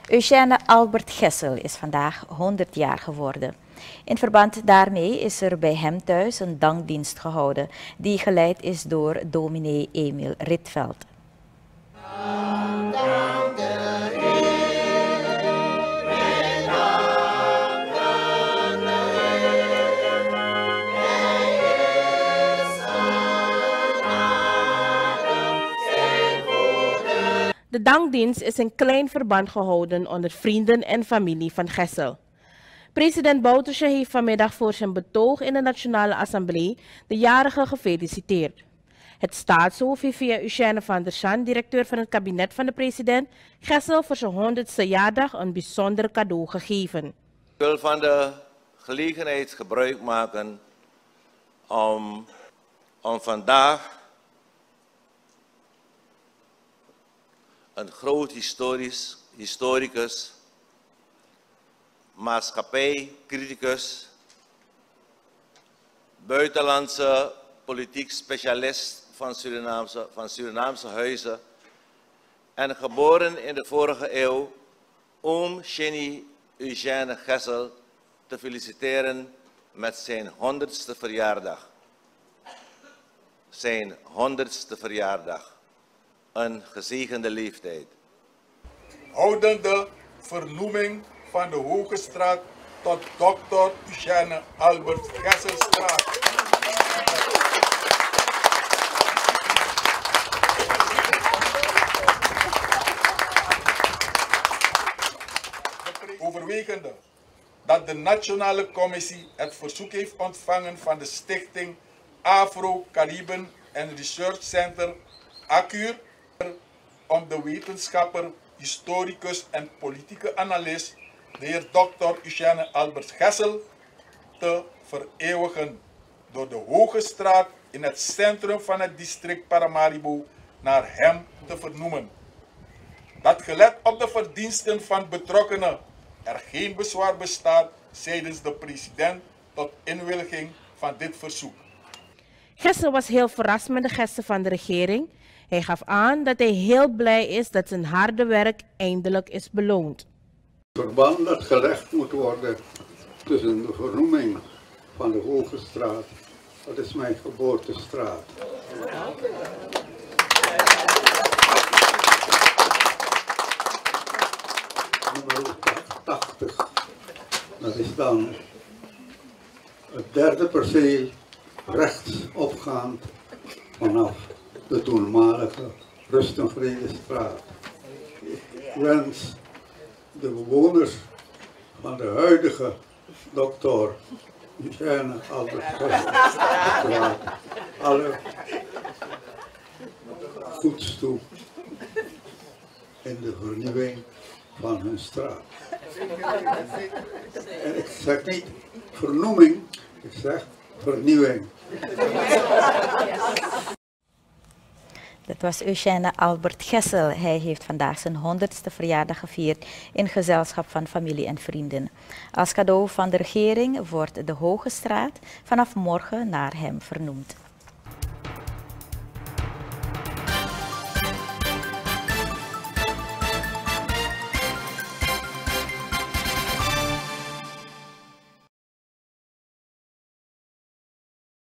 Eugène Albert Gessel is vandaag 100 jaar geworden. In verband daarmee is er bij hem thuis een dankdienst gehouden, die geleid is door dominee Emil Rietveld. De dankdienst is in klein verband gehouden onder vrienden en familie van Gessel. President Bouterse heeft vanmiddag voor zijn betoog in de Nationale Assemblée de jarige gefeliciteerd. Het staatshoofd heeft via Eugène van der Schan, directeur van het kabinet van de president, Gessel voor zijn 100ste verjaardag een bijzonder cadeau gegeven. Ik wil van de gelegenheid gebruik maken om vandaag een groot historicus, maatschappijcriticus, buitenlandse politiek specialist van Surinaamse huizen en geboren in de vorige eeuw, oom Shenny Eugène Gessel, te feliciteren met zijn 100ste verjaardag. Zijn 100ste verjaardag. Een gezegende leeftijd. Houdende vernoeming van de Hogestraat tot Dr. Eugène Albert Gesselstraat. Overwegende dat de Nationale Commissie het verzoek heeft ontvangen van de stichting Afro-Cariben and Research Center ACUR om de wetenschapper, historicus en politieke analist, de heer Dr. Eugène Albert Gessel, te vereeuwigen door de Hogestraat in het centrum van het district Paramaribo naar hem te vernoemen. Dat gelet op de verdiensten van betrokkenen er geen bezwaar bestaat seitens de president tot inwilliging van dit verzoek. Gessel was heel verrast met de gesten van de regering. Hij gaf aan dat hij heel blij is dat zijn harde werk eindelijk is beloond. Het verband dat gelegd moet worden tussen de vernoeming van de Hogestraat, dat is mijn geboortestraat. Nummer 80, dat is dan het derde perceel rechts opgaand vanaf de toenmalige Rust en Vredestraat. Ik wens de bewoners van de huidige Dr. Eugène Albert Gesselstraat alle goeds toe in de vernieuwing van hun straat. En ik zeg niet vernoeming, ik zeg vernieuwing. Dat was Eugène Albert Gessel. Hij heeft vandaag zijn 100ste verjaardag gevierd in gezelschap van familie en vrienden. Als cadeau van de regering wordt de Hogestraat vanaf morgen naar hem vernoemd.